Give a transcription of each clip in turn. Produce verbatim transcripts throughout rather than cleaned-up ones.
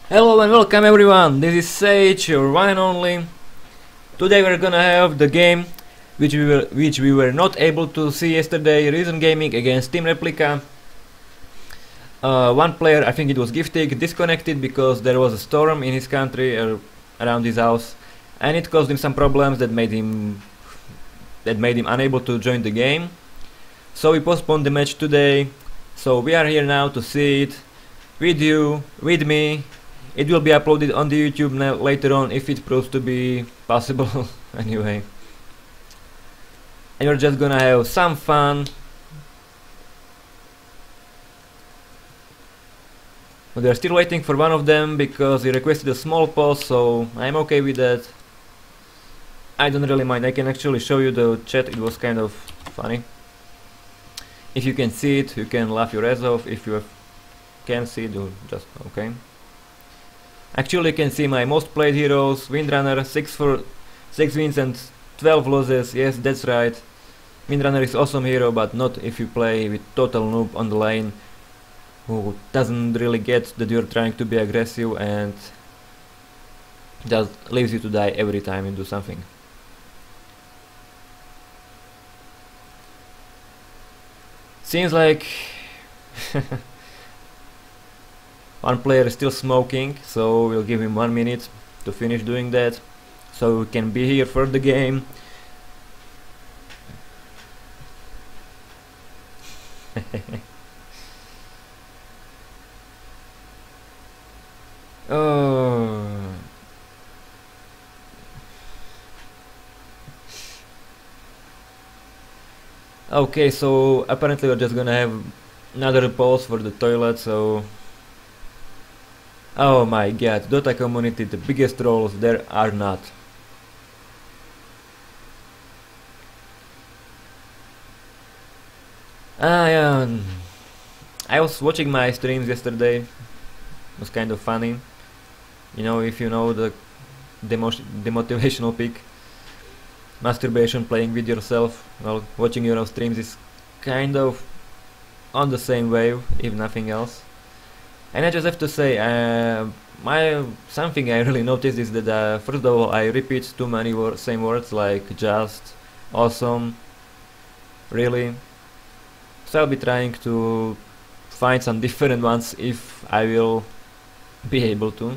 Hello and welcome everyone, this is Sage, your one and only. Today we're gonna have the game which we were, which we were not able to see yesterday, Reason Gaming against Team Replica. Uh, one player, I think it was Giftig, disconnected because there was a storm in his country or around his house, and it caused him some problems that made him that made him unable to join the game. So we postponed the match today. So we are here now to see it with you, with me. It will be uploaded on the YouTube later on if it proves to be possible. Anyway, and we're just gonna have some fun. But we are still waiting for one of them because he requested a small pause, so I'm okay with that. I don't really mind. I can actually show you the chat. It was kind of funny. If you can see it, you can laugh your ass off. If you can't see it, you just okay. Actually, you can see my most played heroes. Windrunner, six for six wins and twelve losses. Yes, that's right. Windrunner is awesome hero, but not if you play with total noob on the lane, who doesn't really get that you're trying to be aggressive and just leaves you to die every time you do something. Seems like one player is still smoking, so we'll give him one minute to finish doing that, so we can be here for the game. Oh. Okay, so apparently we're just gonna have another pause for the toilet, so... Oh my god, Dota community, the biggest trolls there are not. Ah, yeah. I was watching my streams yesterday. It was kind of funny. You know, if you know the demo demotivational peak. Masturbation, playing with yourself, well, watching your own streams is kind of on the same wave, if nothing else. And I just have to say, uh, my something I really noticed is that uh, first of all I repeat too many wor same words like just, awesome, really. So I'll be trying to find some different ones if I will be able to.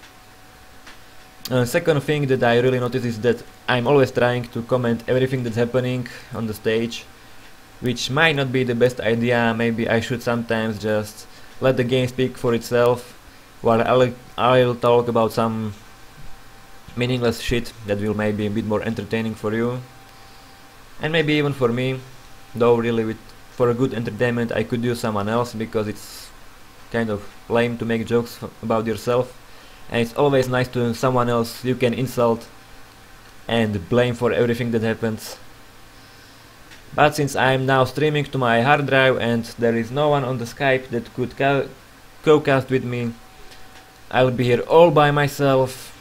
Uh, second thing that I really notice is that I'm always trying to comment everything that's happening on the stage, which might not be the best idea. Maybe I should sometimes just let the game speak for itself, while I'll, I'll talk about some meaningless shit that will maybe be a bit more entertaining for you, and maybe even for me, though really with, for a good entertainment I could use someone else, because it's kind of lame to make jokes about yourself. And it's always nice to someone else you can insult and blame for everything that happens. But since I'm now streaming to my hard drive and there is no one on the Skype that could co-cast with me, I'll be here all by myself.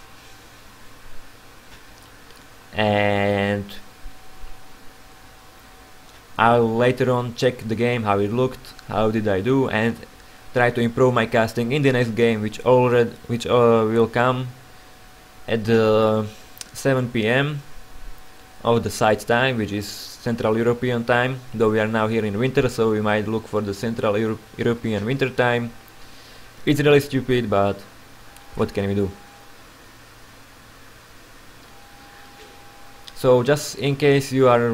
And I'll later on check the game, how it looked, how did I do, and try to improve my casting in the next game, which already which uh, will come at the seven p m of the site time, which is Central European time, though we are now here in winter, so we might look for the Central Euro European winter time. It's really stupid, but what can we do? So just in case you are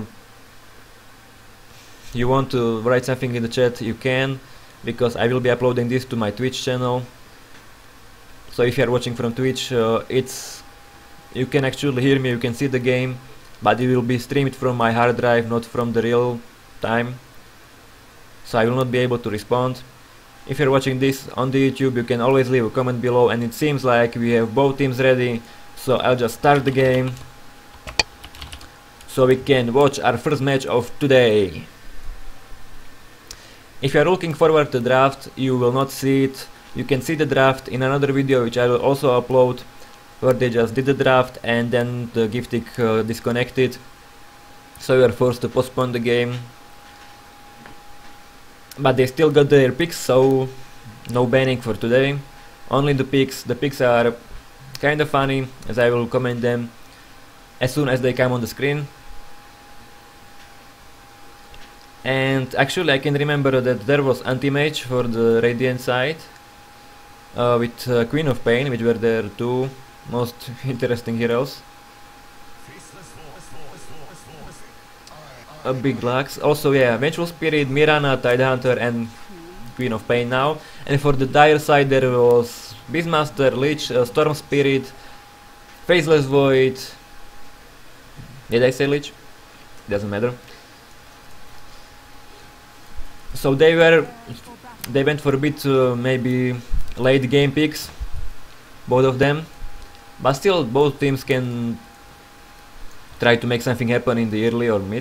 you want to write something in the chat, you can, because I will be uploading this to my Twitch channel. So if you are watching from Twitch, uh, it's you can actually hear me, you can see the game, but it will be streamed from my hard drive, not from the real time, so I will not be able to respond. If you're watching this on the YouTube, you can always leave a comment below, and it seems like we have both teams ready, so I'll just start the game so we can watch our first match of today. If you are looking forward to the draft, you will not see it. You can see the draft in another video which I will also upload, where they just did the draft and then the Giftig uh, disconnected, so you are forced to postpone the game. But they still got their picks, so no banning for today. only the picks. The picks are kind of funny, as I will comment them as soon as they come on the screen. And actually I can remember that there was anti-mage for the Radiant side uh, with uh, Queen of Pain, which were their two most interesting heroes. A big Lux. Also, yeah, Vengeful Spirit, Mirana, Tidehunter, and Queen of Pain now. And for the Dire side there was Beastmaster, Lich, uh, Storm Spirit, Faceless Void. Did I say Lich? Doesn't matter. So they were, they went for a bit uh, maybe late game picks, both of them. But still, both teams can try to make something happen in the early or mid.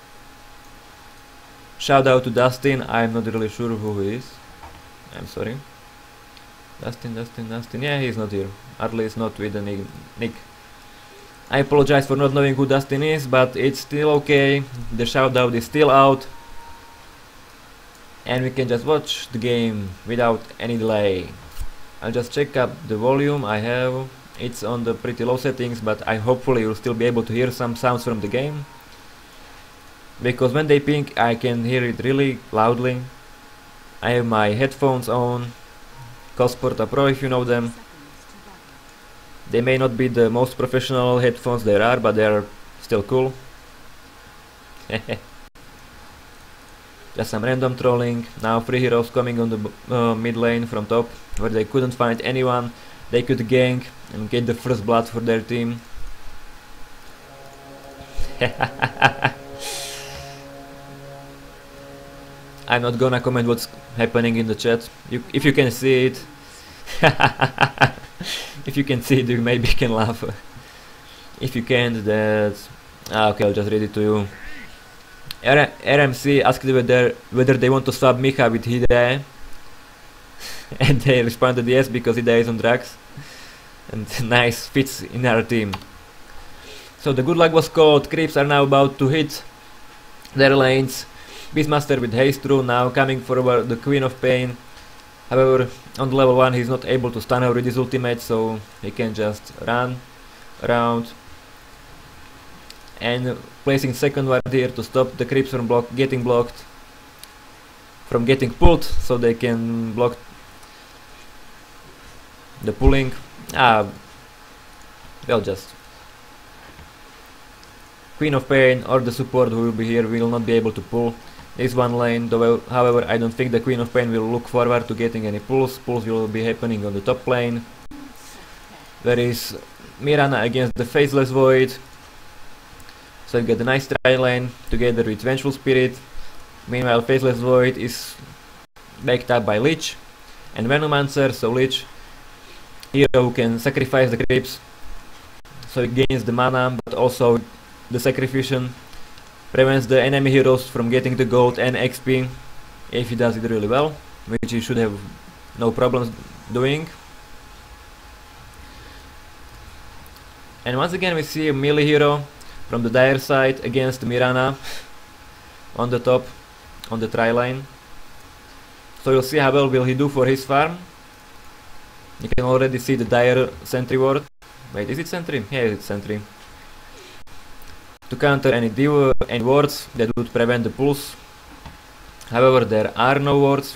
Shout out to Dustin, I'm not really sure who he is. I'm sorry. Dustin, Dustin, Dustin, yeah, he's not here. At least not with the nick. I apologize for not knowing who Dustin is, but it's still okay. The shout out is still out. And we can just watch the game without any delay. I'll just check up the volume I have. It's on the pretty low settings, but I hopefully will still be able to hear some sounds from the game. Because when they ping, I can hear it really loudly. I have my headphones on, Cosporta Pro if you know them. They may not be the most professional headphones there are, but they are still cool. Just some random trolling. Now three heroes coming on the uh, mid lane from top, where they couldn't find anyone. They could gank and get the first blood for their team. I'm not gonna comment what's happening in the chat. You, if you can see it, if you can see it, you maybe can laugh. If you can't, that's ah, okay. I'll just read it to you. R M C asked whether whether they want to swap Micha with Hide, and they responded yes because Hide is on drugs, and nice, fits in our team. So the good luck was called. Creeps are now about to hit their lanes. Beastmaster with haste rune now coming forward, the Queen of Pain. However, on the level one he's not able to stun her with his ultimate, so he can just run around. And placing second ward here to stop the creeps from block getting blocked, from getting pulled, so they can block the pulling. Ah, well, just Queen of Pain or the support who will be here will not be able to pull this one lane, though, however, I don't think the Queen of Pain will look forward to getting any pulls. Pulls will be happening on the top lane. There is Mirana against the Faceless Void. So you get a nice tri lane together with Vengeful Spirit. Meanwhile, Faceless Void is backed up by Lich and Venomancer, so Lich, hero who can sacrifice the creeps, so he gains the mana, but also the sacrification prevents the enemy heroes from getting the gold and X P if he does it really well, which he should have no problems doing. And once again we see a melee hero from the Dire side against Mirana on the top, on the tri lane. So you'll see how well will he do for his farm. You can already see the Dire sentry ward. Wait, is it sentry? Yeah, it's sentry. To counter any div any wards that would prevent the pulse. However, there are no wards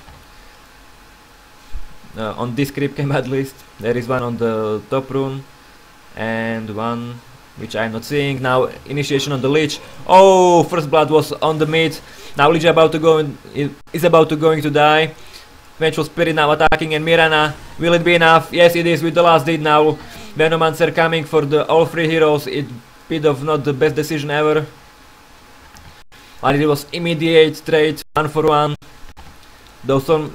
uh, on this creep camp at least. There is one on the top rune and one which I'm not seeing. Now initiation on the Lich. Oh, first blood was on the mid. Now Lich about to go in, is about to going to die. Vengeful Spirit now attacking, and Mirana, will it be enough? Yes, it is with the last deed now. Venomancer coming for the all three heroes. It bit of not the best decision ever. But it was immediate trade, one for one. Though Storm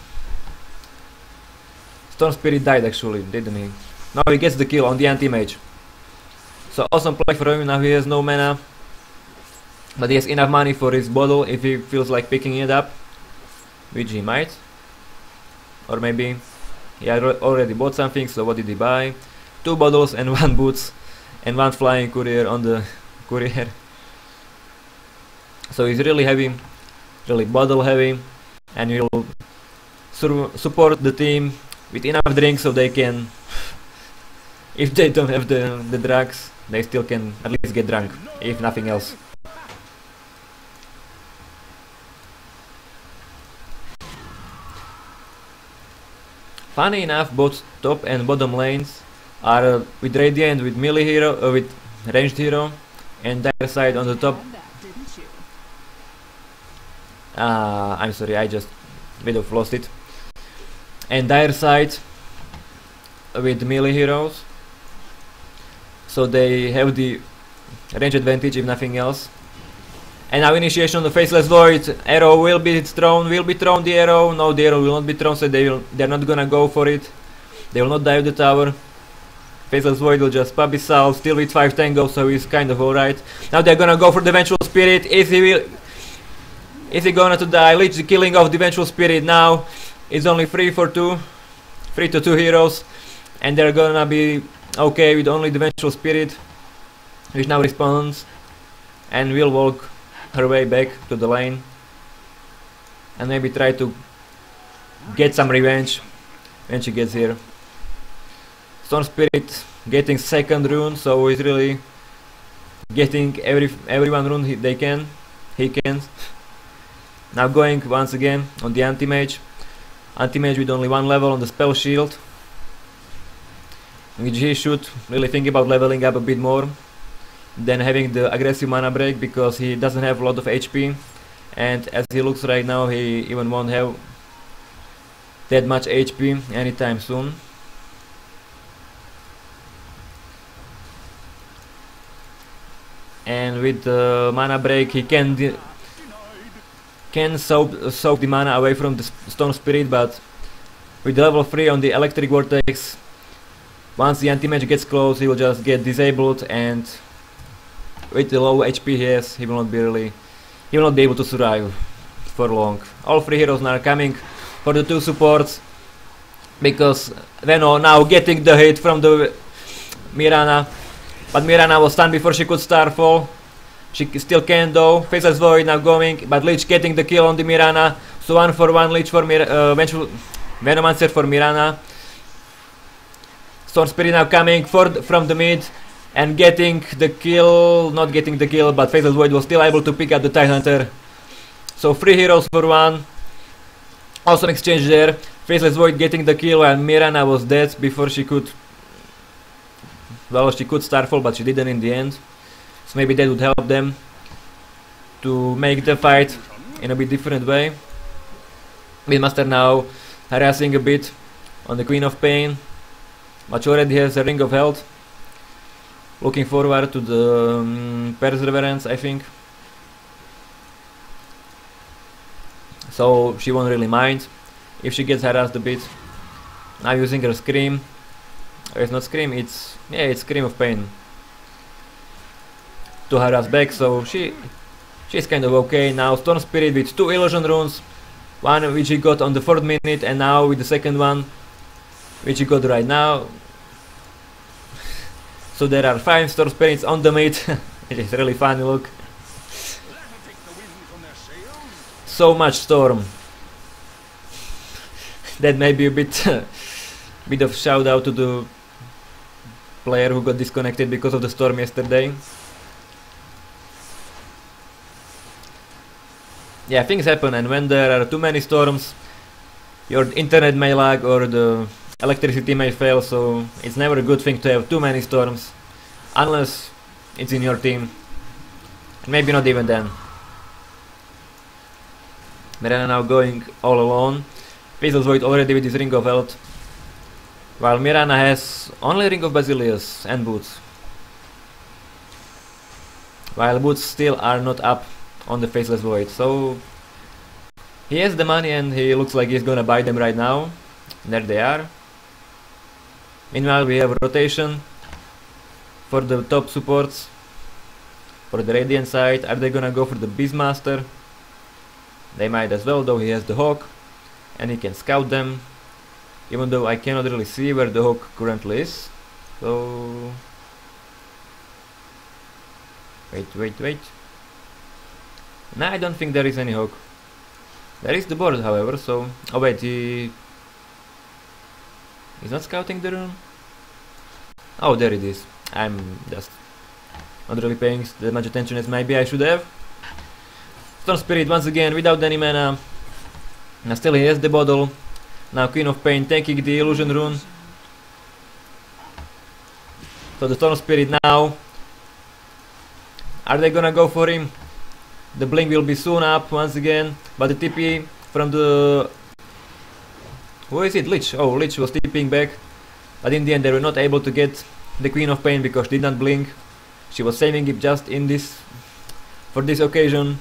Storm Spirit died actually, didn't he? Now he gets the kill on the anti-mage. So awesome play for him. Now he has no mana, but he has enough money for his bottle if he feels like picking it up, which he might. Or maybe he already bought something, so what did he buy? Two bottles and one boots and one flying courier on the courier. So he's really heavy, really bottle heavy, and he'll sur support the team with enough drink so they can, if they don't have the, the drugs, they still can at least get drunk, if nothing else. Funny enough, both top and bottom lanes are uh, with Radiant, with melee hero, uh, with ranged hero, and Dire side on the top. Ah, uh, I'm sorry, I just bit of lost it. And Dire side with melee heroes, so they have the range advantage if nothing else. And now initiation on the Faceless Void. Arrow will be thrown, will be thrown the arrow. No, the arrow will not be thrown, so they will, they're not gonna go for it. They will not dive the tower. Faceless Void will just pop his soul, still with five tango, so he's kind of alright. Now they're gonna go for the Vengeful Spirit. Is he will Is he gonna to die? Leech the killing of the Vengeful Spirit now. It's only three for two. three to two heroes. And they're gonna be okay with only the Vengeful Spirit, which now responds and will walk her way back to the lane and maybe try to get some revenge when she gets here. Storm Spirit getting second rune, so he's really getting every everyone rune he, they can. He can. Now going once again on the anti-mage. Anti-mage with only one level on the spell shield, which he should really think about leveling up a bit more than having the aggressive mana break, because he doesn't have a lot of H P, and as he looks right now he even won't have that much H P anytime soon. And with the mana break he can can soak, soak the mana away from the Storm Spirit, but with level three on the Electric Vortex, once the anti-mage gets close he will just get disabled, and with the low H P he has, he will not be really, he will not be able to survive for long. All three heroes now are coming for the two supports, because Veno now getting the hit from the Mirana, but Mirana was stunned before she could Starfall. She still can though. Faceless Void now going, but Lich getting the kill on the Mirana. So one for one Lich for Mir uh, Venomancer for Mirana. Storm Spirit now coming for th from the mid and getting the kill, not getting the kill, but Faceless Void was still able to pick up the Tidehunter. So three heroes for one. Awesome exchange there. Faceless Void getting the kill while Mirana was dead before she could, well, she could Starfall, but she didn't in the end. So maybe that would help them to make the fight in a bit different way. Windmaster now harassing a bit on the Queen of Pain, but she already has a Ring of Health. Looking forward to the um, Perseverance, I think. So she won't really mind if she gets harassed a bit. Now using her Scream. Oh, it's not Scream, it's, yeah, it's Scream of Pain to harass back, so she she's kind of okay. Now Storm Spirit with two illusion runes, one which he got on the fourth minute, and now with the second one which he got right now. So there are five Storm Spirits on the mid. It is really funny, look. So much Storm. That may be a bit bit of shout out to the player who got disconnected because of the storm yesterday. Yeah, things happen, and when there are too many storms, your internet may lag or the electricity may fail, so it's never a good thing to have too many storms, unless it's in your team. Maybe not even then. Mirana now going all alone. Faceless Void already with his Ring of Health, while Mirana has only Ring of Basilius and Boots, while Boots still are not up on the Faceless Void, so he has the money and he looks like he's gonna buy them right now. There they are. Meanwhile we have rotation for the top supports. For the Radiant side, are they gonna go for the Beastmaster? They might as well, though he has the Hawk and he can scout them, even though I cannot really see where the Hawk currently is. So wait, wait, wait. No, I don't think there is any Hawk. There is the board, however, so... Oh wait, he... He's not scouting the rune? Oh, there it is. I'm just not really paying that much attention as maybe I should have. Storm Spirit once again without any mana. Now still he has the bottle. Now Queen of Pain taking the illusion rune. So the Storm Spirit now. Are they gonna go for him? The blink will be soon up once again. But the T P from the... Who is it? Lich. Oh, Lich was TPing back. But in the end they were not able to get the Queen of Pain because she did not blink. She was saving it just in this... for this occasion.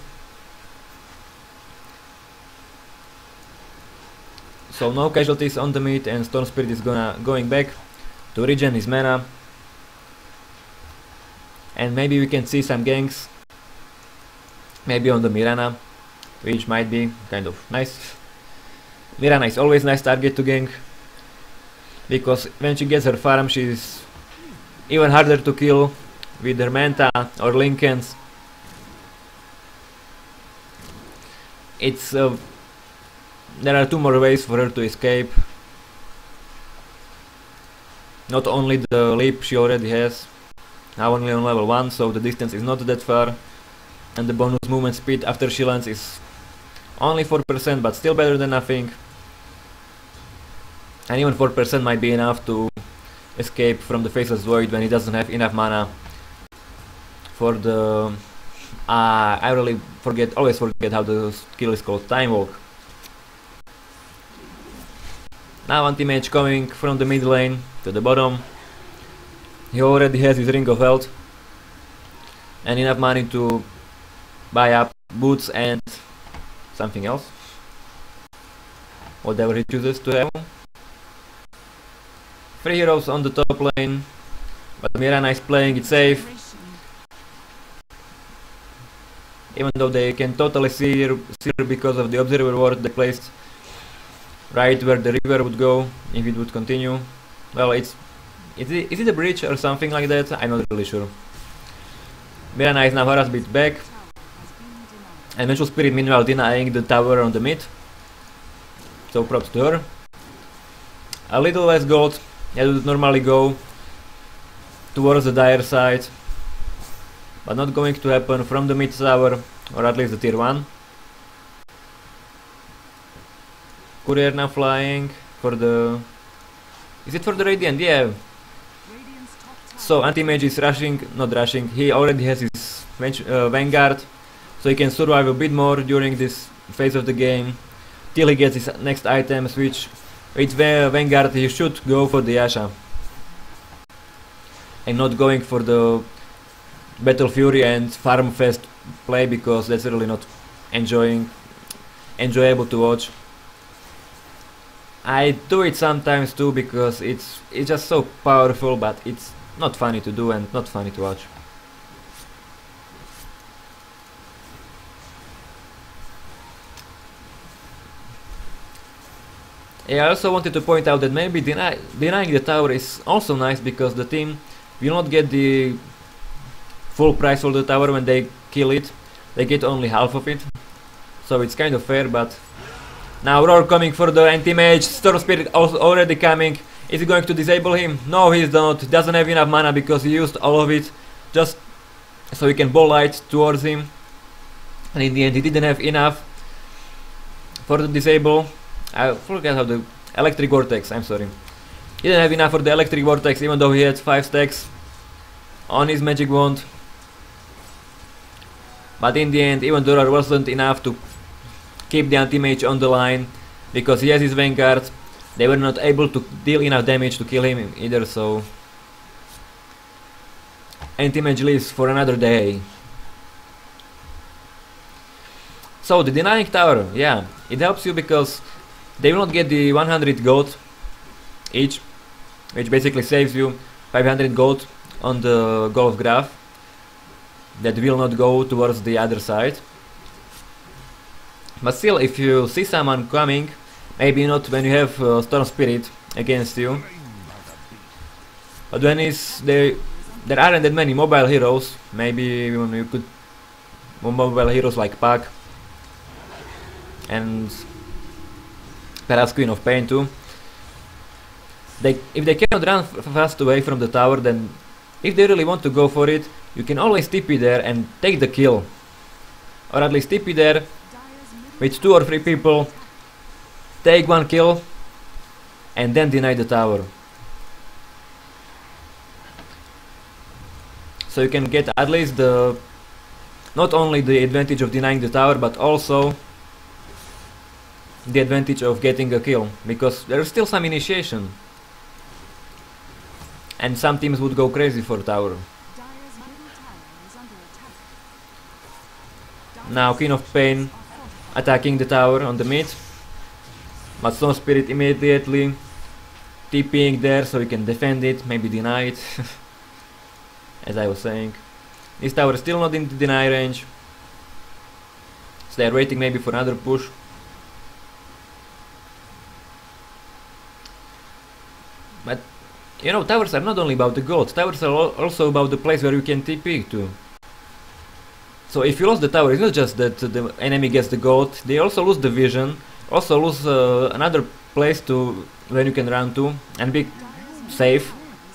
So no casualties on the mid and Storm Spirit is gonna going back to regen his mana. And maybe we can see some ganks. Maybe on the Mirana, which might be kind of nice. Mirana is always nice target to gank, because when she gets her farm she's even harder to kill with her Manta or Linkens. It's uh, there are two more ways for her to escape. Not only the leap she already has, now only on level one, so the distance is not that far. And the bonus movement speed after she lands is only four percent, but still better than nothing. And even four percent might be enough to escape from the Faceless Void when he doesn't have enough mana for the... Uh, I really forget, always forget how the skill is called, Time Walk. Now anti-mage coming from the mid lane to the bottom. He already has his Ring of Health and enough money to buy up boots and something else, whatever he chooses to have. Three heroes on the top lane, but Mirana is playing it safe, even though they can totally see her, see her because of the observer ward they placed right where the river would go if it would continue. Well, it's is it, is it a bridge or something like that? I'm not really sure. Mirana is now harassed bit back. And Vengeful Spirit meanwhile denying the tower on the mid. So props to her. A little less gold. It would normally go towards the dire side. But not going to happen from the mid tower, or at least the tier one. Courier now flying for the... Is it for the Radiant? Yeah. So anti-mage is rushing, not rushing, he already has his uh, Vanguard. So he can survive a bit more during this phase of the game, till he gets his next items, which with Vanguard he should go for the Yasha. And not going for the Battle Fury and Farm Fest play, because that's really not enjoying, enjoyable to watch. I do it sometimes too, because it's, it's just so powerful, but it's not funny to do and not funny to watch. Yeah, I also wanted to point out that maybe deny, denying the tower is also nice, because the team will not get the full price for the tower when they kill it. They get only half of it. So it's kind of fair, but... Now Roar coming for the anti-mage, Storm Spirit also already coming. Is he going to disable him? No, he's not. Doesn't have enough mana because he used all of it just so he can ball light towards him. And in the end he didn't have enough for the disable. I forget how the Electric Vortex, I'm sorry. He didn't have enough for the Electric Vortex, even though he had five stacks on his magic wand. But in the end, even though wasn't enough to keep the anti-mage on the line, because he has his Vanguard, they were not able to deal enough damage to kill him either, so... Anti-mage lives for another day. So, the denying tower, yeah, it helps you because they will not get the one hundred gold each, which basically saves you five hundred gold on the Golf Graph. That will not go towards the other side. But still, if you see someone coming, maybe not when you have uh, Storm Spirit against you, but when is there, there aren't that many mobile heroes, maybe even you could mobile heroes like Puck and perhaps Queen of Pain too. they if they cannot run f fast away from the tower, then if they really want to go for it, you can always T P there and take the kill. Or at least T P there with two or three people, take one kill, and then deny the tower. So you can get at least the not only the advantage of denying the tower, but also the advantage of getting a kill, because there's still some initiation and some teams would go crazy for tower. Now Queen of Pain attacking the tower on the mid, but Stone Spirit immediately TPing there so you can defend it, maybe deny it. As I was saying, this tower is still not in the deny range, so they're waiting maybe for another push. But you know, towers are not only about the gold, towers are al also about the place where you can T P to. So if you lose the tower, it's not just that uh, the enemy gets the gold, they also lose the vision, also lose uh, another place to where you can run to and be safe.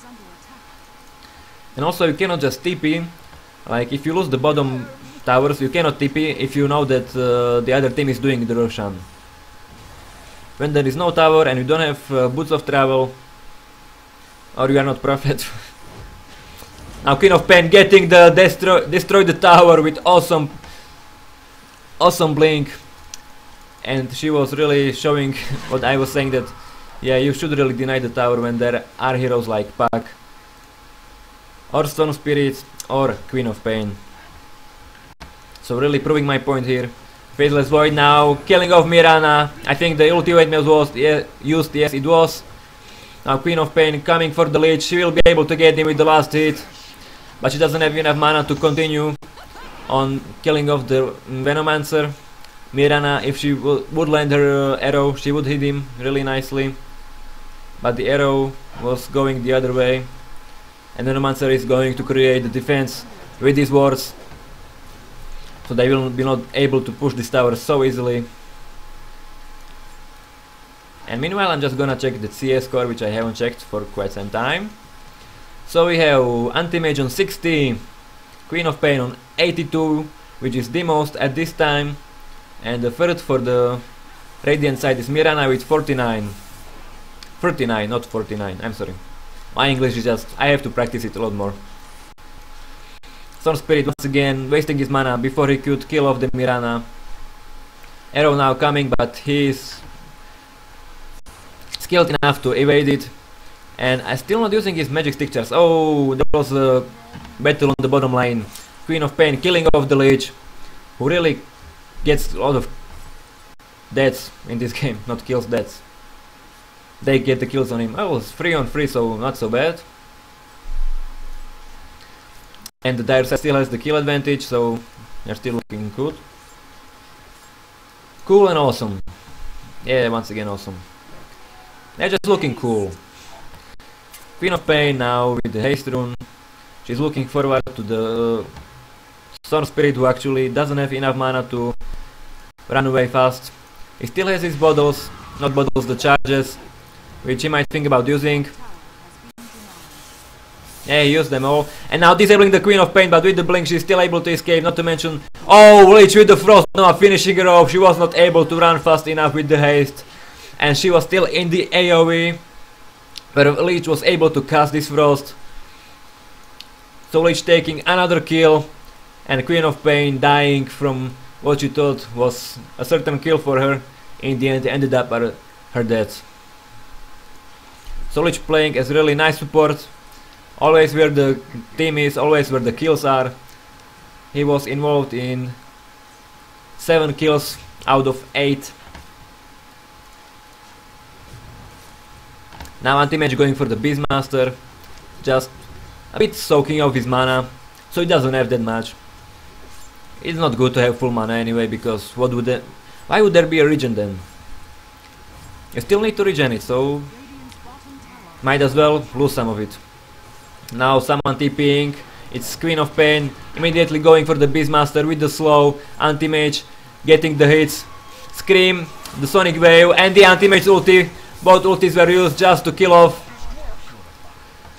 And also you cannot just T P, like if you lose the bottom towers, you cannot T P if you know that uh, the other team is doing the Roshan. When there is no tower and you don't have uh, boots of travel, or you are not Prophet. Now Queen of Pain getting the destroy destroy the tower with awesome awesome blink, and she was really showing what I was saying, that yeah, you should really deny the tower when there are heroes like Pac or Stone Spirit or Queen of Pain. So really proving my point here. Faceless Void now killing off Mirana. I think the ultimate was yeah, used, yes it was. Now Queen of Pain coming for the lead, she will be able to get him with the last hit, but she doesn't have enough mana to continue on killing off the Venomancer. Mirana, if she would land her uh, arrow, she would hit him really nicely, but the arrow was going the other way, and Venomancer is going to create the defense with his wards, so they will be not able to push this tower so easily. And meanwhile I'm just gonna check the C S score, which I haven't checked for quite some time. So we have Anti-Mage on sixty, Queen of Pain on eighty-two, which is the most at this time, and the third for the Radiant side is Mirana with forty-nine. thirty-nine, not forty-nine, I'm sorry. My English is just, I have to practice it a lot more. Stone Spirit once again wasting his mana before he could kill off the Mirana. Arrow now coming, but he is skilled enough to evade it, and I'm still not using his magic strictures. Oh, there was a battle on the bottom line. Queen of Pain killing off the Lich, who really gets a lot of deaths in this game, not kills, deaths. They get the kills on him. Oh, it's three on three, so not so bad. And the Dire side still has the kill advantage, so they're still looking good. Cool and awesome. Yeah, once again awesome. They're just looking cool. Queen of Pain now with the haste rune. She's looking forward to the Storm Spirit, who actually doesn't have enough mana to run away fast. He still has his bottles, not bottles, the charges, which he might think about using. Yeah, he used them all. And now disabling the Queen of Pain, but with the blink she's still able to escape, not to mention... Oh, Lich with the Frost, no, finishing her off. She was not able to run fast enough with the haste, and she was still in the AoE, where Lich was able to cast this Frost. So Lich taking another kill, and Queen of Pain dying from what she thought was a certain kill for her. In the end, ended up her, her death. So Lich playing as really nice support, always where the team is, always where the kills are. He was involved in seven kills out of eight. Now Anti-Mage going for the Beastmaster, just a bit soaking off his mana, so he doesn't have that much. It's not good to have full mana anyway, because what would that, why would there be a regen then? You still need to regen it, so might as well lose some of it. Now someone TPing, it's Queen of Pain, immediately going for the Beastmaster with the slow, Anti-Mage getting the hits, Scream, the Sonic Wave and the Anti-Mage ulti. Both ultis were used just to kill off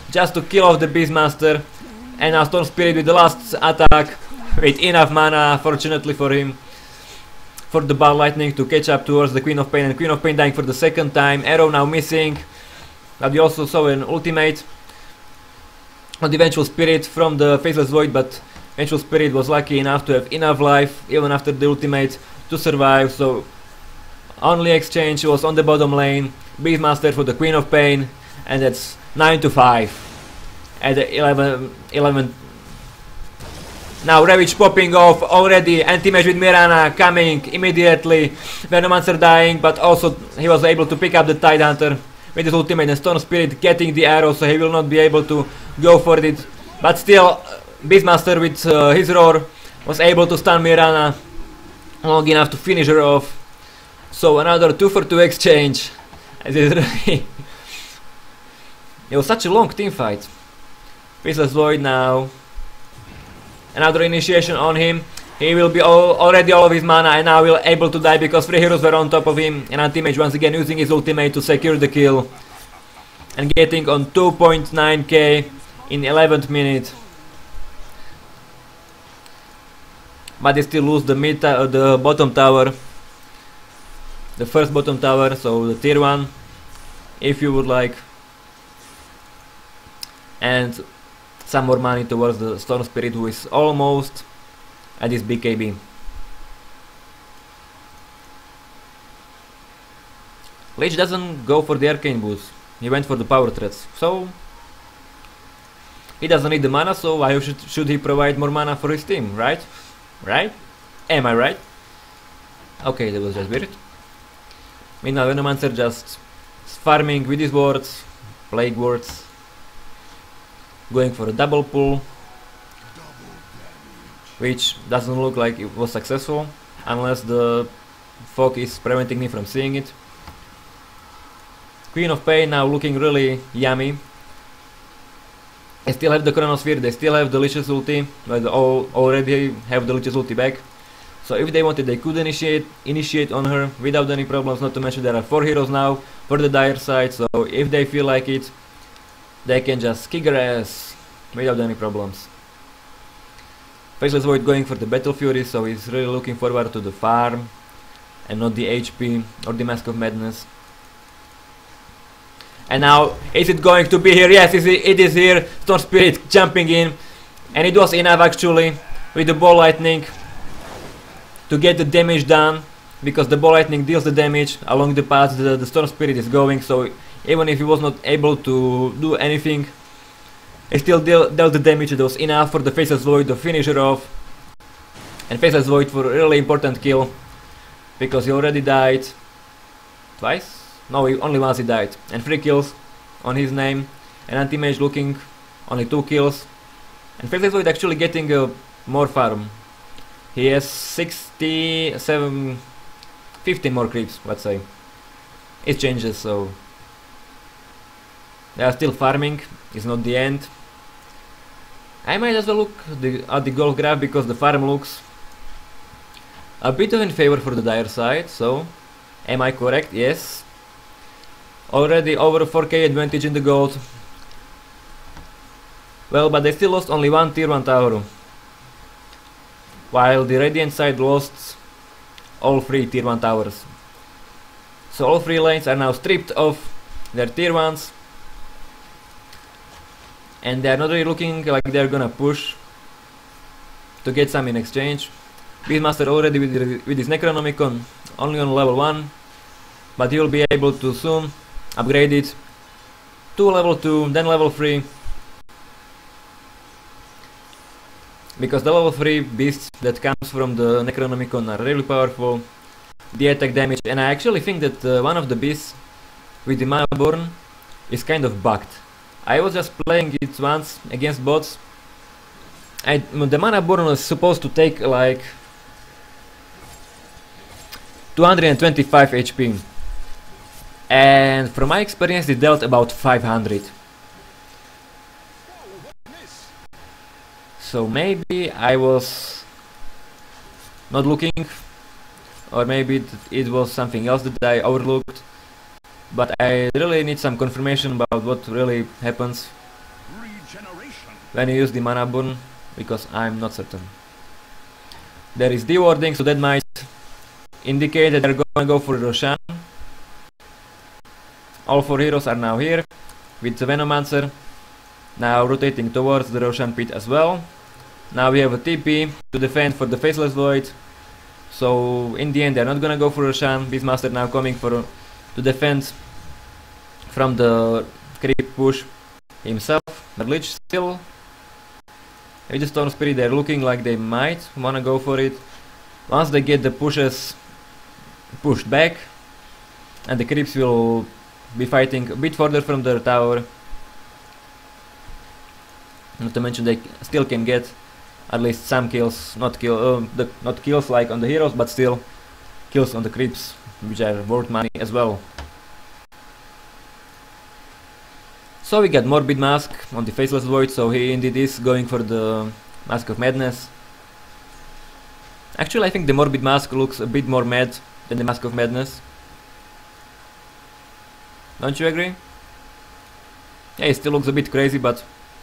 just to kill off the Beastmaster. And now Storm Spirit with the last attack, with enough mana, fortunately for him, for the Ball Lightning to catch up towards the Queen of Pain, and Queen of Pain dying for the second time. Arrow now missing, but we also saw an ultimate on the Vengeful Spirit from the Faceless Void, but Vengeful Spirit was lucky enough to have enough life, even after the ultimate, to survive, so only exchange was on the bottom lane, Beastmaster for the Queen of Pain, and that's nine to five. At the eleven, eleven. Now Ravage popping off already, anti-mage with Mirana coming immediately, Venomancer dying, but also he was able to pick up the Tidehunter with his ultimate, and Storm Spirit getting the arrow, so he will not be able to go for it, but still Beastmaster with uh, his roar was able to stun Mirana long enough to finish her off. So another two for two exchange. It is really it was such a long team fight. Faceless Void now. Another initiation on him. He will be all, already all of his mana, and now will able to die because three heroes were on top of him. And Anti-Mage once again using his ultimate to secure the kill. And getting on two point nine K in eleventh minute. But they still lose the mid uh, the bottom tower. The first bottom tower, so the tier one, if you would like. And some more money towards the Storm Spirit, who is almost at his B K B. Lich doesn't go for the arcane boost, he went for the power threats, so he doesn't need the mana, so why should, should he provide more mana for his team, right? Right? Am I right? Okay, that was just weird. Meanwhile, Venomancer just farming with his wards, plague wards, going for a double pull, which doesn't look like it was successful, unless the fog is preventing me from seeing it. Queen of Pain now looking really yummy. They still have the Chronosphere, they still have the Lich's ulti, but they all already have the Lich's ulti back. So if they wanted, they could initiate initiate on her without any problems, not to mention there are four heroes now for the dire side, so if they feel like it, they can just kick her ass without any problems. Faceless Void going for the Battle Fury, so he's really looking forward to the farm and not the H P or the Mask of Madness. And now, is it going to be here? Yes, it is here. Storm Spirit jumping in, and it was enough actually with the Ball Lightning to get the damage done, because the Ball Lightning deals the damage along the path the, the Storm Spirit is going, so even if he was not able to do anything, he still deal, dealt the damage. It was enough for the Faceless Void to finish her off, and Faceless Void for a really important kill, because he already died twice? No, he only once he died, and three kills on his name, and Anti-Mage looking only two kills, and Faceless Void actually getting uh, more farm. He has sixty-seven, fifteen more creeps, let's say. It changes, so they are still farming. It's not the end. I might as well look the, at the gold graph, because the farm looks a bit in favor for the dire side. So, am I correct? Yes. Already over four K advantage in the gold. Well, but they still lost only one tier one tower, while the Radiant side lost all three tier one towers. So all three lanes are now stripped of their tier ones, and they are not really looking like they are gonna push to get some in exchange. Beastmaster already with, the, with his Necronomicon only on level one, but he will be able to soon upgrade it to level two, then level three, because the level three beasts that comes from the Necronomicon are really powerful, the attack damage, and I actually think that uh, one of the beasts with the Manaborn is kind of bugged. I was just playing it once against bots. I, the Manaborn was supposed to take like two hundred twenty-five H P, and from my experience it dealt about five hundred. So maybe I was not looking, or maybe it was something else that I overlooked, but I really need some confirmation about what really happens when you use the mana burn, because I'm not certain. There is dewarding, so that might indicate that they're going to go for Roshan. All four heroes are now here with the Venomancer, now rotating towards the Roshan pit as well. Now we have a T P to defend for the Faceless Void, so in the end they're not gonna go for Roshan. Beastmaster now coming for to defend from the creep push himself. But Lich still with the Storm Spirit, they're looking like they might wanna go for it. Once they get the pushes pushed back, and the creeps will be fighting a bit further from their tower. Not to mention they still can get at least some kills, not kill, uh, the, not kills like on the heroes, but still kills on the creeps, which are worth money as well. So we got Morbid Mask on the Faceless Void, so he indeed is going for the Mask of Madness. Actually, I think the Morbid Mask looks a bit more mad than the Mask of Madness. Don't you agree? Yeah, it still looks a bit crazy, but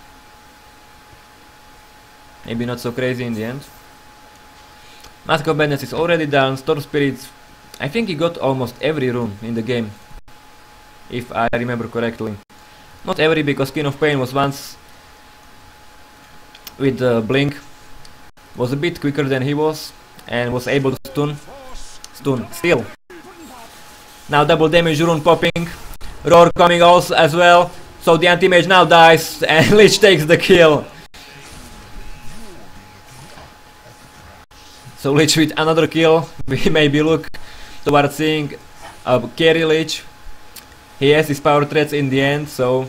maybe not so crazy in the end. Mask of Madness is already down. Storm Spirit, I think he got almost every rune in the game, if I remember correctly. Not every, because King of Pain was once with the blink, was a bit quicker than he was and was able to stun. Stun, still. Now double damage rune popping, Roar coming also as well, so the anti-mage now dies and Lich takes the kill. So Lich with another kill. We maybe look towards seeing a carry Lich. He has his power threats in the end, so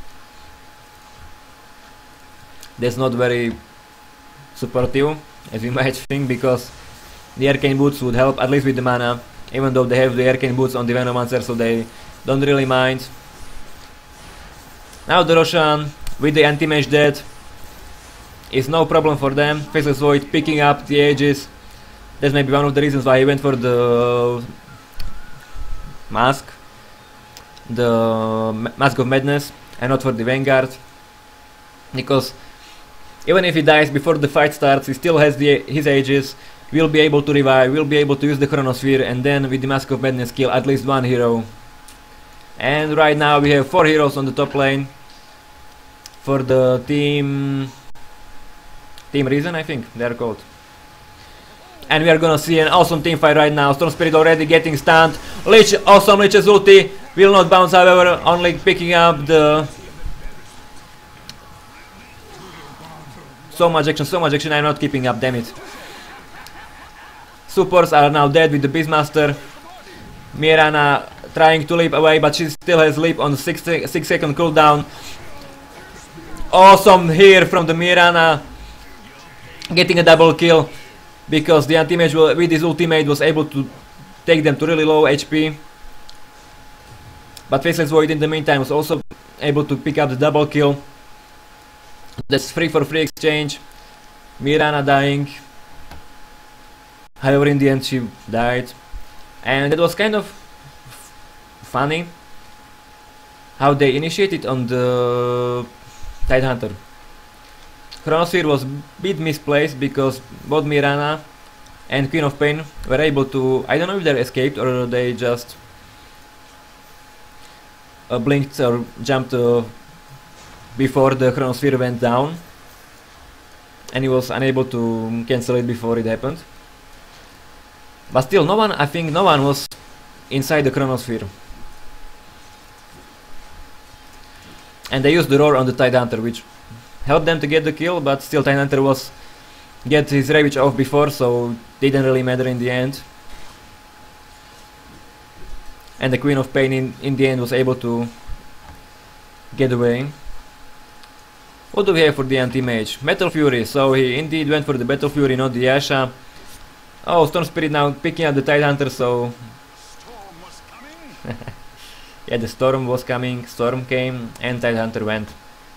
that's not very supportive, as you might think, because the Arcane Boots would help at least with the mana, even though they have the Arcane Boots on the Venomancer, so they don't really mind. Now the Roshan with the anti-mage dead is no problem for them. Faceless Void picking up the Aegis. That's maybe one of the reasons why he went for the mask, the Mask of Madness, and not for the Vanguard, because even if he dies before the fight starts, he still has the his Aegis, will be able to revive, will be able to use the Chronosphere, and then with the Mask of Madness kill at least one hero. And right now we have four heroes on the top lane for the team Team Reason, I think they are called. And we are gonna see an awesome team fight right now. Storm Spirit already getting stunned. Lich, awesome Lich's ulti will not bounce, however, only picking up the... So much action, so much action, I'm not keeping up, damn it. Supports are now dead with the Beastmaster. Mirana trying to leap away, but she still has leap on six, six second cooldown. Awesome here from the Mirana, getting a double kill, because the anti-mage with his ultimate was able to take them to really low H P. But Faceless Void in the meantime was also able to pick up the double kill. That's free for free exchange. Mirana dying. However, in the end she died. And it was kind of funny how they initiated on the Tidehunter. Chronosphere was a bit misplaced because both Mirana and Queen of Pain were able to... I don't know if they escaped or they just uh, blinked or jumped uh, before the Chronosphere went down, and he was unable to cancel it before it happened. But still, no one, I think no one was inside the Chronosphere. And they used the Roar on the Tidehunter, which helped them to get the kill, but still Tidehunter was get his Ravage off before, so didn't really matter in the end. And the Queen of Pain in, in the end was able to get away. What do we have for the anti-mage? Battle Fury, so he indeed went for the Battle Fury, not the Asha. Oh, Storm Spirit now picking up the Tidehunter, so... yeah, the Storm was coming, Storm came, and Tidehunter went.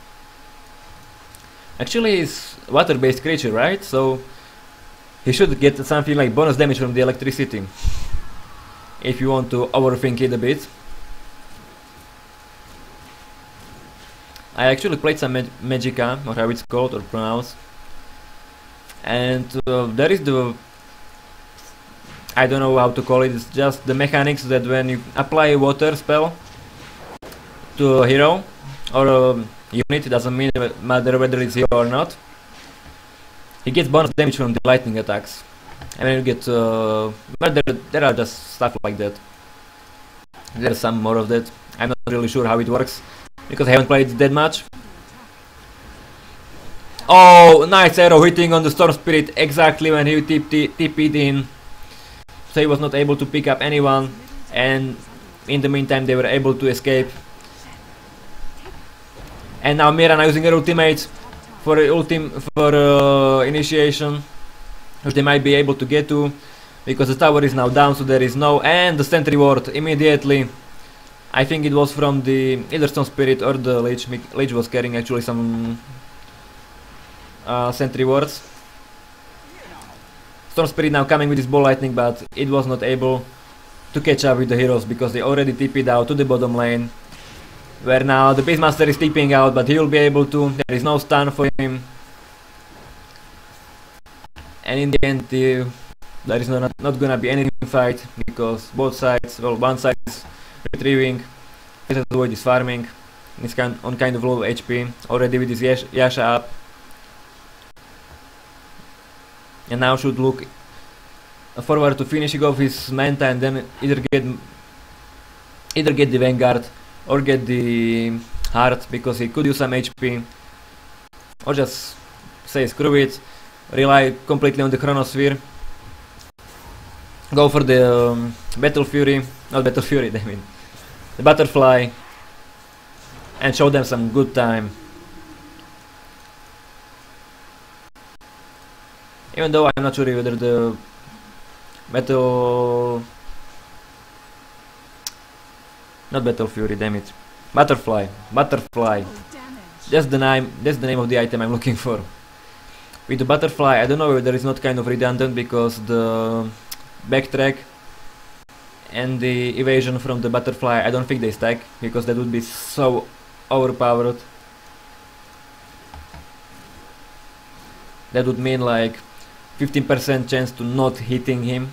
Actually, he's water-based creature, right? So he should get something like bonus damage from the electricity, if you want to overthink it a bit. I actually played some mag Magicka, or how it's called or pronounced, and uh, there is the, I don't know how to call it, it's just the mechanics that when you apply a water spell to a hero or a unit, it doesn't mean matter whether it's hero or not, he gets bonus damage from the lightning attacks. And then you get, uh, but there, there are just stuff like that. There's some more of that. I'm not really sure how it works, because I haven't played it that much. Oh, nice arrow hitting on the Storm Spirit exactly when he TP'd it in. So he was not able to pick up anyone, and in the meantime they were able to escape. And now Mirana using her ultimate for ultim for uh, initiation, which they might be able to get to, because the tower is now down, so there is no, and the sentry ward immediately. I think it was from the either Storm Spirit or the Lich. Lich was carrying actually some uh, sentry wards. Storm Spirit now coming with his ball lightning, but it was not able to catch up with the heroes because they already TP'd out to the bottom lane, where now the Beastmaster is TPing out, but he will be able to. There is no stun for him, and in the end the, there is not, not gonna be any fight, because both sides, well, one side is retrieving, the Void is farming, he's kind on kind of low H P already with his Yash Yasha up, and now should look forward to finishing off his Manta and then either get either get the Vanguard or get the Heart, because he could use some H P, or just say screw it, rely completely on the Chronosphere, go for the um, Battle Fury, not Battle Fury, I mean the Butterfly, and show them some good time. Even though I'm not sure whether the Battle... not Battle Fury, damn it. Butterfly. Butterfly. That's the name, that's the name of the item I'm looking for. With the Butterfly, I don't know whether it's not kind of redundant, because the backtrack and the evasion from the Butterfly, I don't think they stack, because that would be so overpowered. That would mean like fifteen percent chance to not hitting him.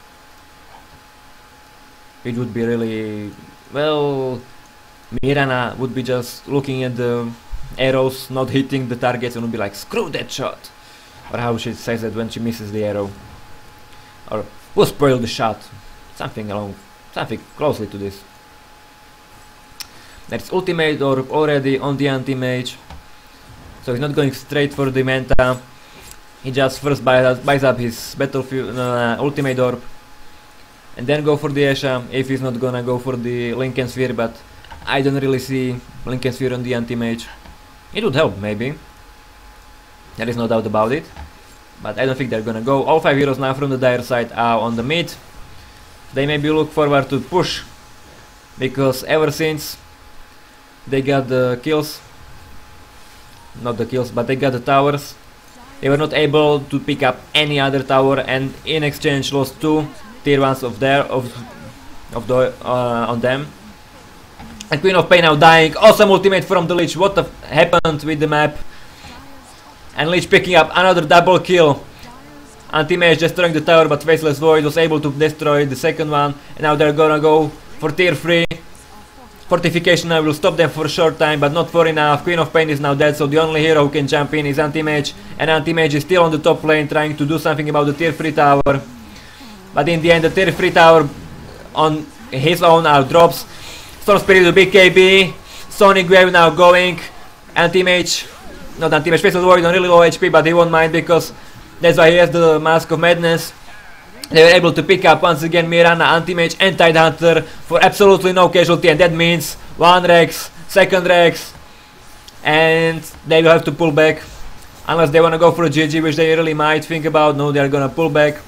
It would be really, well, Mirana would be just looking at the arrows, not hitting the targets, and would be like, screw that shot, or how she says it when she misses the arrow, or who spoiled the shot, something along, something closely to this. There's ultimate orb already on the anti-mage, so he's not going straight for the Manta. He just first buys, buys up his battlefield uh, ultimate orb, and then go for the Asha if he's not gonna go for the Linken Sphere, but I don't really see Linken Sphere on the anti-mage. It would help, maybe, there is no doubt about it, but I don't think they're gonna go. All five heroes now from the Dire side are on the mid. They maybe look forward to push, because ever since they got the kills, not the kills, but they got the towers, they were not able to pick up any other tower, and in exchange lost two tier ones of their of of the uh, on them. And Queen of Pain now dying. Awesome ultimate from the Lich. What the f happened with the map? And Lich picking up another double kill. Anti-mage destroying the tower, but Faceless Void was able to destroy the second one, and now they're gonna go for tier three. Fortification now will stop them for a short time, but not for enough. Queen of Pain is now dead, so the only hero who can jump in is Anti-mage, and Anti-mage is still on the top lane trying to do something about the tier three tower. But in the end, the tier three tower on his own now drops. Storm Spirit to big K B, Sonic Wave now going. Anti-mage, not Anti-mage, Faceless Void on really low H P, but he won't mind, because that's why he has the Mask of Madness. They were able to pick up once again Mirana, Anti-mage and Tidehunter for absolutely no casualty, and that means one Rex, second Rex, and they will have to pull back, unless they wanna go for a G G, which they really might think about. No, they're gonna pull back.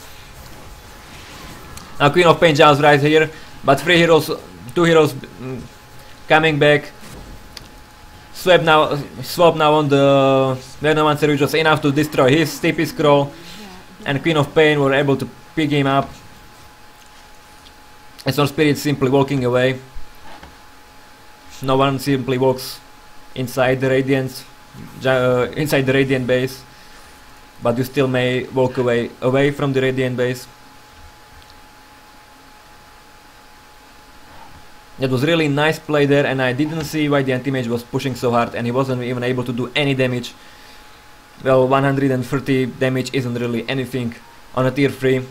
Now Queen of Pain jumps right here, but three heroes, two heroes mm, coming back. Swap now, swap now on the Venomancer, which was enough to destroy his T P scroll, and Queen of Pain were able to pick him up. And Storm Spirit simply walking away. No one simply walks inside the Radiant, uh, inside the Radiant base, but you still may walk away away from the Radiant base. That was really nice play there, and I didn't see why the anti-mage was pushing so hard and he wasn't even able to do any damage. Well, one hundred thirty damage isn't really anything on a tier three.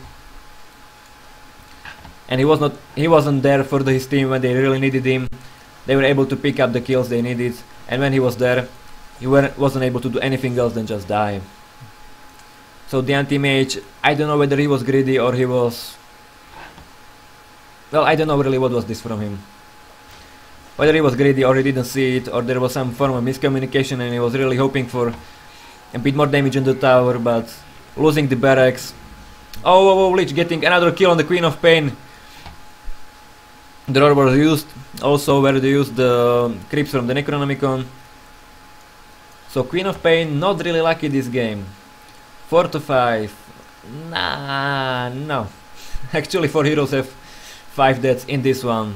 And he was not he wasn't there for the, his team when they really needed him. They were able to pick up the kills they needed, and when he was there, he were, wasn't able to do anything else than just die. So the anti-mage, I don't know whether he was greedy or he was... Well, I don't know really what was this from him. Whether he was greedy or he didn't see it, or there was some form of miscommunication and he was really hoping for a bit more damage in the tower, but losing the barracks. Oh, oh, oh, Lich getting another kill on the Queen of Pain. The roar was used also where they used the creeps from the Necronomicon. So Queen of Pain not really lucky this game. four to five. Nah, no. Actually four heroes have five deaths in this one.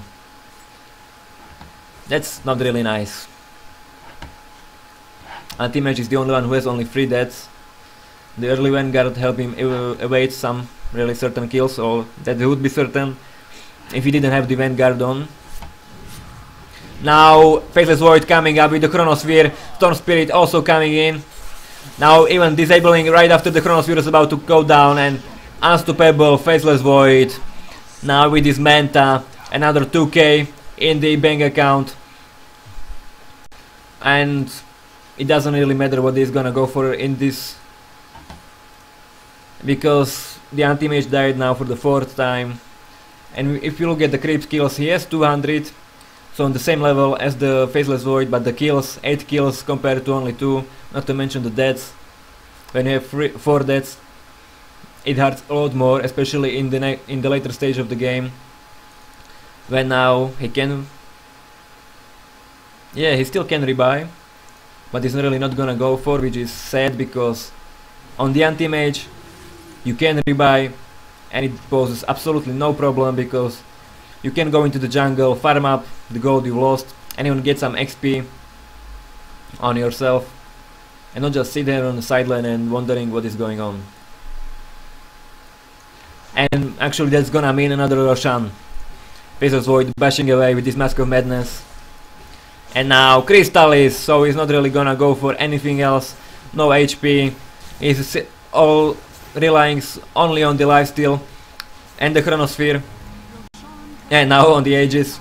That's not really nice. Anti-mage is the only one who has only three deaths. The early Vanguard helped him ev evade some really certain kills, or that would be certain if he didn't have the Vanguard on. Now Faceless Void coming up with the Chronosphere, Storm Spirit also coming in. Now even disabling right after the Chronosphere is about to go down, and unstoppable Faceless Void. Now with his Manta, another two K in the bank account. And it doesn't really matter what he's gonna go for in this, because the anti-mage died now for the fourth time. And if you look at the creep kills, he has two hundred, so on the same level as the Faceless Void, but the kills, eight kills compared to only two, not to mention the deaths. When you have three, four deaths, it hurts a lot more, especially in the in the later stage of the game, when now he can, yeah, he still can rebuy, but he's really not gonna go for, which is sad, because on the anti-mage you can rebuy and it poses absolutely no problem, because you can go into the jungle, farm up the gold you lost, and even get some X P on yourself, and not just sit there on the sideline and wondering what is going on. And actually that's gonna mean another Roshan. Faceless Void bashing away with this Mask of Madness. And now Crystallis, so he's not really gonna go for anything else. No H P. He's all relying only on the lifesteal and the Chronosphere. And now on the Aegis.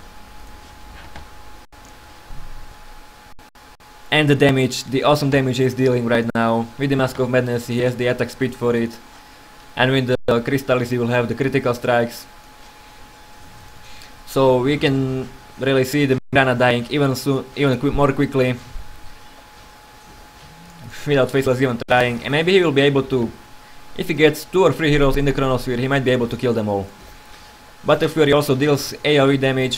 And the damage, the awesome damage he's dealing right now. With the Mask of Madness he has the attack speed for it. And with the Crystallis he will have the critical strikes. So we can really see the Mirana dying even soon, even qu more quickly, without Faceless even trying. And maybe he will be able to, if he gets two or three heroes in the Chronosphere, he might be able to kill them all. Battle Fury also deals AoE damage,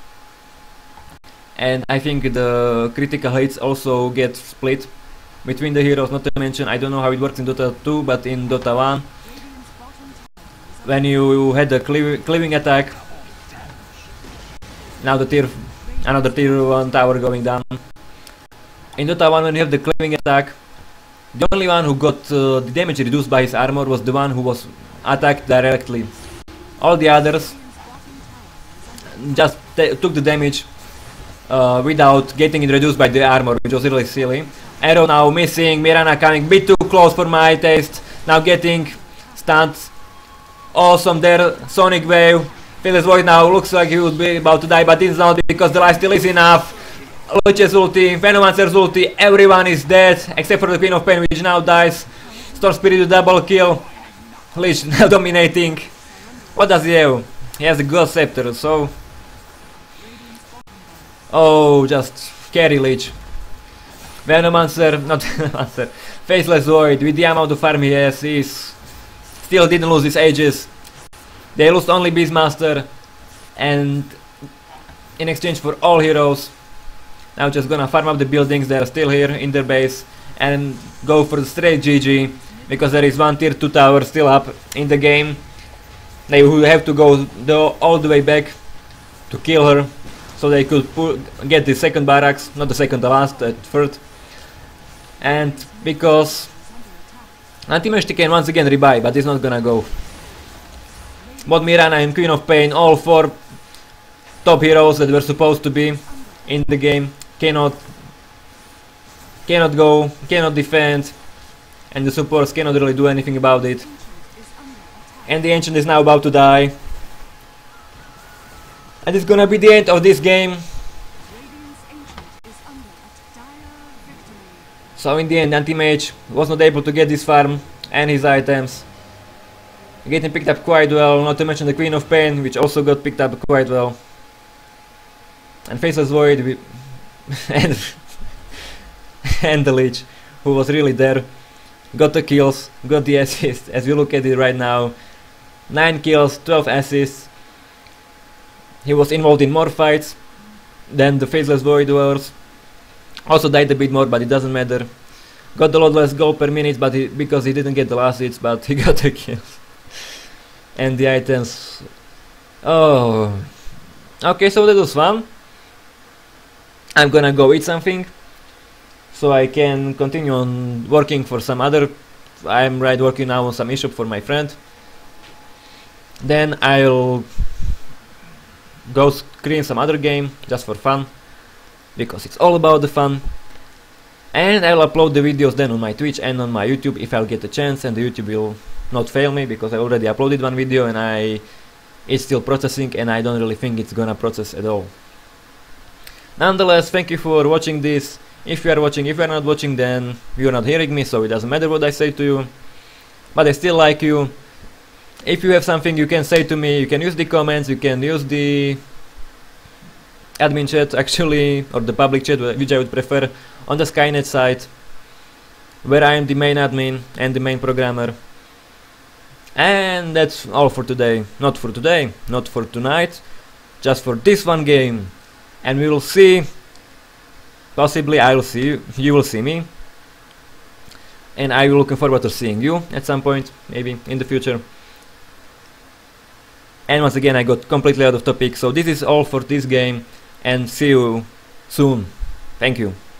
and I think the critical hits also get split between the heroes, not to mention, I don't know how it works in Dota two, but in Dota one, when you had the cleav cleaving attack, now the tier, another tier one tower going down. In Dota one, when you have the cleaving attack, the only one who got uh, the damage reduced by his armor was the one who was attacked directly. All the others just took the damage uh, without getting it reduced by the armor, which was really silly. Arrow now missing, Mirana coming a bit too close for my taste, now getting stunned. Awesome there, Sonic Wave. Faceless Void now looks like he would be about to die, but it's not, because the lifesteal is enough. Lich's ulti, Venomancer's ulti, everyone is dead except for the Queen of Pain, which now dies. Storm Spirit to double kill. Lich now dominating. What does he have? He has a Ghost Scepter, so... Oh, just carry Lich. Venomancer, not Venomancer, Faceless Void, with the amount of farm he has, he's still didn't lose his Aegis. They lost only Beastmaster, and in exchange for all heroes, now just gonna farm up the buildings that are still here in their base and go for the straight G G, because there is one tier two tower still up in the game. They will have to go the, all the way back to kill her, so they could pu get the second barracks, not the second, the last, the third. And because Anti-Mage can once again rebuy, but it's not gonna go. Bot Mirana and Queen of Pain, all four top heroes that were supposed to be in the game, cannot cannot go, cannot defend, and the supports cannot really do anything about it. And the Ancient is now about to die. And it's gonna be the end of this game. So in the end, Anti-Mage was not able to get this farm and his items. Getting picked up quite well, not to mention the Queen of Pain, which also got picked up quite well. And Faceless Void and, and the Lich, who was really there, got the kills, got the assists. As you look at it right now, nine kills, twelve assists. He was involved in more fights than the Faceless Void was. Also died a bit more, but it doesn't matter. Got a lot less gold per minute, but he, because he didn't get the last hits, but he got the kills. And the items. Oh. Okay, so that was fun. I'm gonna go eat something, so I can continue on working for some other. I'm right working now on some eShop for my friend. Then I'll go screen some other game just for fun, because it's all about the fun. And I'll upload the videos then on my Twitch and on my YouTube if I'll get a chance, and the YouTube will not fail me, because I already uploaded one video and I it's still processing, and I don't really think it's gonna process at all. Nonetheless, thank you for watching this. If you are watching, if you are not watching, then you are not hearing me, so it doesn't matter what I say to you. But I still like you. If you have something you can say to me, you can use the comments, you can use the admin chat actually, or the public chat, which I would prefer, on the Skynet site, where I am the main admin and the main programmer. And that's all for today. Not for today, not for tonight, just for this one game. And we will see, possibly I will see you, you will see me. And I will looking forward to seeing you at some point, maybe in the future. And once again I got completely out of topic, so this is all for this game, and see you soon. Thank you.